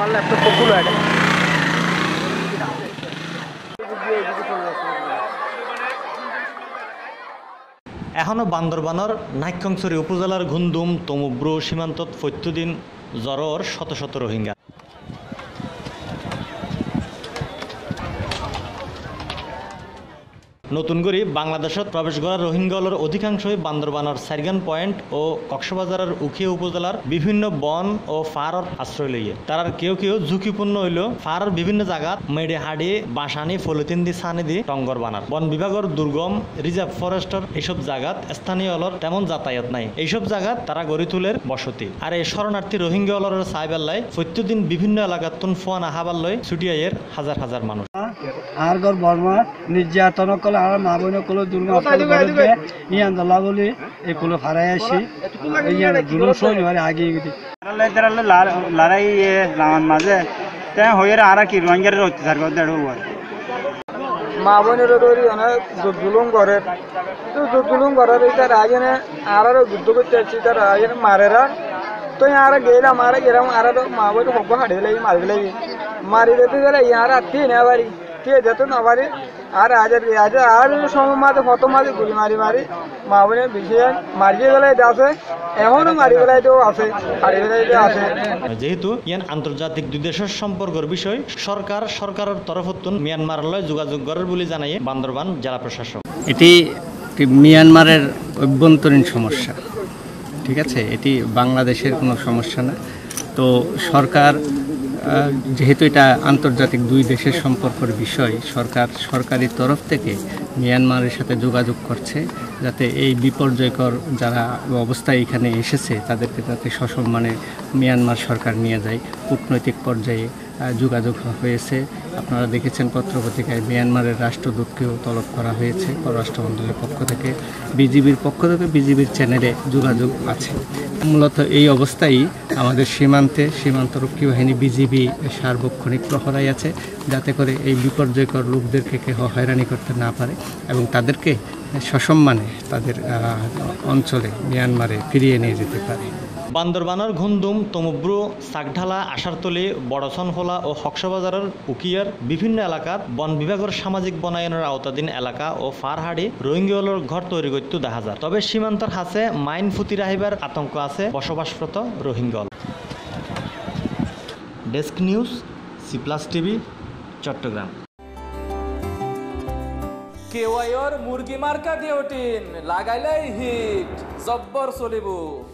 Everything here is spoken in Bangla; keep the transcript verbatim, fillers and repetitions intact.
আমার ল্যাপটপ তো ফুল হয়ে গেল। এখনো বান্দরবানের নাইক্ষ্যংছড়ি উপজেলার ঘুমদুম তমুব্রু সীমান্তত প্রত্যেকদিন জ্বরের শত শত রোহিঙ্গা। নতুন করে বাংলাদেশত প্রবেশ করা রোহিঙ্গাগুলোর অধিকাংশই বান্দরবানের সাইরগান পয়েন্ট ও কক্সবাজারের উখিয়া উপজেলার বিভিন্ন বন ও ফারর আশ্রয় লইয়ে। তারার কেউ কেউ ঝুঁকিপূর্ণ হইল ফারর বিভিন্ন জায়গাত মেডে হাড়ি বাসানি ফলিতিন দি সানি দি টঙ্গর বানার। বন বিভাগের দুর্গম রিজার্ভ ফরেস্টর এইসব জায়গাত স্থানীয় হলর তেমন যাতায়াত নাই। এইসব জায়গাত তারা গড়ি তুলের বসতি। আর এই শরণার্থী রোহিঙ্গা হলর সাইবেল্লাই প্রত্যেকদিন বিভিন্ন এলাকাত তুন ফোয়ান আহাবার লয় ছুটিয়াইয়ের হাজার হাজার মানুষ। আর গর বর্মা নির্যাতন কল আর মা বোন কল দুর্গা করে ইয়ান দলা বলি এই কল ফারাই আসি ইয়ান জুলুম সই মানে আগে গেছি লড়াই রামান মাঝে তাই হয়ে আর কি রোহিঙ্গার অত্যাচার করে দেড় হয় মা বোনের ধরি অনেক জুলুম করে তো জুলুম করার তার আগে আর যুদ্ধ করতে আসছি তার আগে মারেরা তো আর গেলাম আর গেলাম আর মা বোন হব হাড়ে লাগি মারি লাগি মারি যেতে গেলে ইয়ার আত্মীয় না বাড়ি ঠিক যেত না বাড়ি আর আজ আজ আর সময় মাঝে কত মাঝে গুলি মারি মারি মা বোনের বিষয় মারিয়ে গেলে আছে এখনো মারি বেলাইতেও আছে হারি বেলাইতেও আছে। যেহেতু ইয়ান আন্তর্জাতিক দুই দেশের সম্পর্কের বিষয় সরকার সরকারের তরফতুন মিয়ানমারের লয় যোগাযোগ করার বলে জানাইয়ে বান্দরবান জেলা প্রশাসক। এটি মিয়ানমারের অভ্যন্তরীণ সমস্যা, ঠিক আছে, এটি বাংলাদেশের কোনো সমস্যা না। তো সরকার যেহেতু এটা আন্তর্জাতিক দুই দেশের সম্পর্কের বিষয়, সরকার সরকারি তরফ থেকে মিয়ানমারের সাথে যোগাযোগ করছে যাতে এই বিপর্যয়কর যারা অবস্থায় এখানে এসেছে তাদেরকে যাতে সসম্মানে মিয়ানমার সরকার নিয়ে যায়। কূটনৈতিক পর্যায়ে যোগাযোগ হয়েছে। আপনারা দেখেছেন পত্রপত্রিকায় মিয়ানমারের রাষ্ট্রদূতকেও তলব করা হয়েছে পররাষ্ট্র মন্ত্রণালয়ের পক্ষ থেকে, বিজিবির পক্ষ থেকে বিজিবির চ্যানেলে যোগাযোগ আছে। মূলত এই অবস্থায় আমাদের সীমান্তে সীমান্তরক্ষী বাহিনী বিজিবি সার্বক্ষণিক প্রহরাই আছে যাতে করে এই বিপর্যয়কর লোকদেরকে কেউ হয়রানি করতে না পারে এবং তাদেরকে সসম্মানে তাদের অঞ্চলে মিয়ানমারে ফিরিয়ে নিয়ে যেতে পারে। বান্দরবানের ঘুমদুম তমুব্রু সাকঢালা আশারতলি বড়সনখোলা ও কক্সবাজারের উকিয়ার বিভিন্ন এলাকাত বন বিভাগের সামাজিক বনায়নের আওতাধীন এলাকা ও ফারহাড়ি রোহিঙ্গাগুলোর ঘর তৈরি করতে দেখা যায়। তবে সীমান্তর হাসে মাইন ফুতি রাহিবার আতঙ্ক আছে বসবাসরত Rohingya. Desk news, C plus TV, Chattogram. কেওয়াইর মুরগি মার্কা ডিওটিন লাগাইলেই হিট জব্বর চলিব।